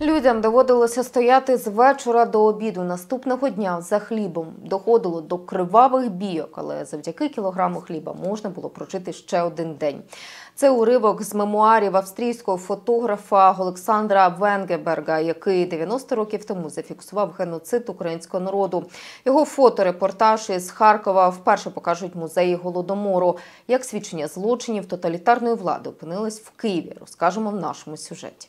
Людям доводилося стояти з вечора до обіду наступного дня за хлібом. Доходило до кривавих бійок, але завдяки кілограму хліба можна було прожити ще один день. Це уривок з мемуарів австрійського фотографа Олександра Венгеберга, який 90 років тому зафіксував геноцид українського народу. Його фоторепортаж із Харкова вперше покажуть музеї Голодомору. Як свідчення злочинів тоталітарної влади опинились в Києві, розкажемо в нашому сюжеті.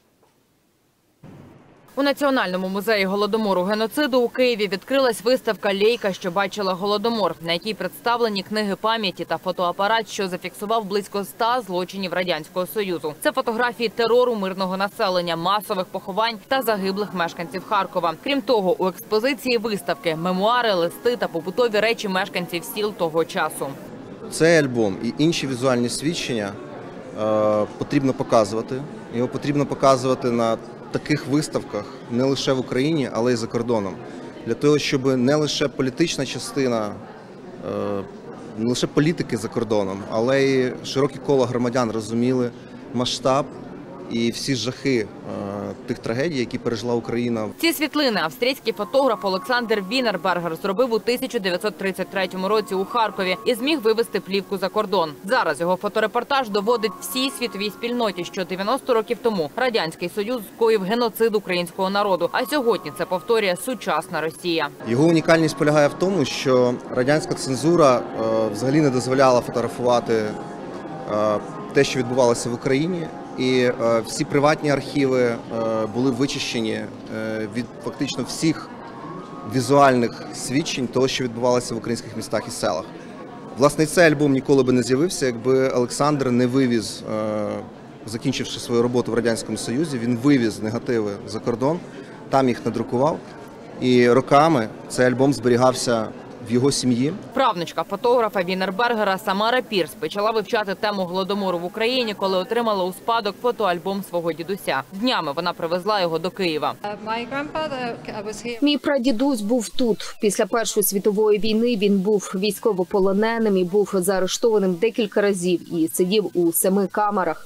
У Національному музеї Голодомору-геноциду у Києві відкрилась виставка «Лейка, що бачила Голодомор», на якій представлені книги пам'яті та фотоапарат, що зафіксував близько 100 злочинів Радянського Союзу. Це фотографії терору мирного населення, масових поховань та загиблих мешканців Харкова. Крім того, у експозиції виставки – мемуари, листи та побутові речі мешканців сіл того часу. Цей альбом і інші візуальні свідчення потрібно показувати. Його потрібно показувати на таких виставках не лише в Україні, але й за кордоном. Для того, щоб не лише політична частина, не лише політики за кордоном, але й широке коло громадян розуміли масштаб і всі жахи тих трагедій, які пережила Україна. Ці світлини австрійський фотограф Олександр Вінербергер зробив у 1933 році у Харкові і зміг вивезти плівку за кордон. Зараз його фоторепортаж доводить всій світовій спільноті, що 90 років тому Радянський Союз скоїв геноцид українського народу, а сьогодні це повторює сучасна Росія. Його унікальність полягає в тому, що радянська цензура взагалі не дозволяла фотографувати те, що відбувалося в Україні. І всі приватні архіви були вичищені від фактично всіх візуальних свідчень того, що відбувалося в українських містах і селах. Власне, цей альбом ніколи би не з'явився, якби Олександр не вивіз, закінчивши свою роботу в Радянському Союзі, він вивіз негативи за кордон, там їх надрукував. І роками цей альбом зберігався в його сім'ї. Правнучка фотографа Вінербергера Самара Пірс почала вивчати тему Голодомору в Україні, коли отримала у спадок фотоальбом свого дідуся. Днями вона привезла його до Києва. Мій прадідусь був тут. Після Першої світової війни він був військовополоненим і був заарештованим декілька разів і сидів у 7 камерах.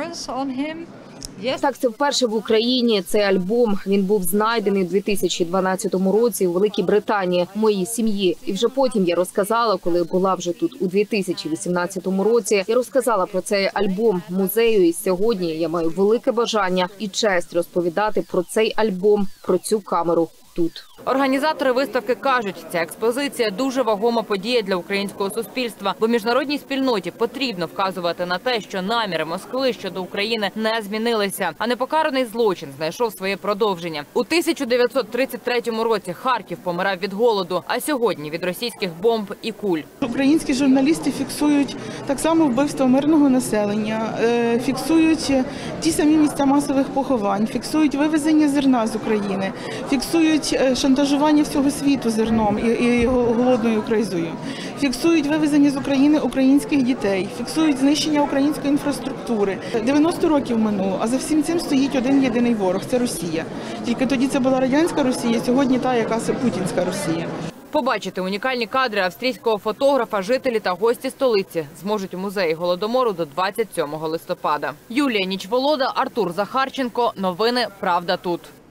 Так, це вперше в Україні цей альбом. Він був знайдений у 2012 році у Великій Британії моїй сім'ї. І вже потім я розказала, коли була вже тут у 2018 році, я розказала про цей альбом музею. І сьогодні я маю велике бажання і честь розповідати про цей альбом, про цю камеру тут. Організатори виставки кажуть, ця експозиція дуже вагома подія для українського суспільства, бо міжнародній спільноті потрібно вказувати на те, що наміри Москви щодо України не змінилися, а непокараний злочин знайшов своє продовження. У 1933 році Харків помирав від голоду, а сьогодні від російських бомб і куль. Українські журналісти фіксують так само вбивство мирного населення, фіксують ті самі місця масових поховань, фіксують вивезення зерна з України, фіксують шантажування всього світу зерном і голодною кризою. Фіксують вивезення з України українських дітей, фіксують знищення української інфраструктури. 90 років минуло, а за всім цим стоїть один єдиний ворог – це Росія. Тільки тоді це була радянська Росія, сьогодні та, яка путінська Росія. Побачити унікальні кадри австрійського фотографа жителі та гості столиці зможуть у музеї Голодомору до 27 листопада. Юлія Нічволода, Артур Захарченко. Новини «Правда тут».